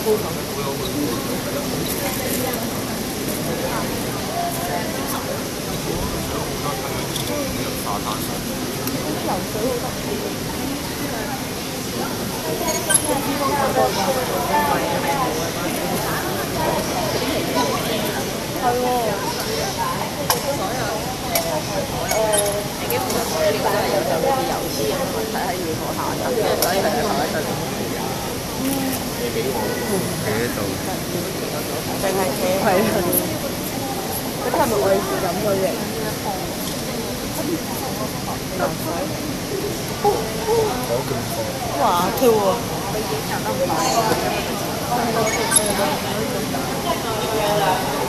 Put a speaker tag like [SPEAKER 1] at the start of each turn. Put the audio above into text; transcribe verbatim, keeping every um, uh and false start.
[SPEAKER 1] 游水好得意。係喎。
[SPEAKER 2] 你基本上水療都係有就好似油脂咁嘅問題喺乳頭下層，跟住所以佢就喺度。
[SPEAKER 3] 企喺度，
[SPEAKER 1] 定係企係啊？嗰啲係咪我哋咁嘅型？游水。哇！跳喎！
[SPEAKER 2] 你影人得唔係？